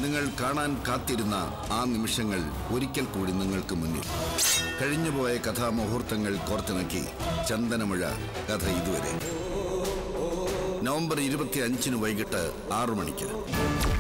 നിങ്ങൾ കാണാൻ കാത്തിരുന്ന ആ നിമിഷങ്ങൾ ഒരിക്കൽ കൂടി നിങ്ങൾക്ക് മുന്നിൽ. കഴിഞ്ഞുപോയ കഥാമുഹൂർത്തങ്ങൾ കോർത്തിണക്കി ചന്ദനമഴ കഥ ഇതുവരെ. നവംബർ 25 വൈകിട്ട് 6 മണിക്ക്.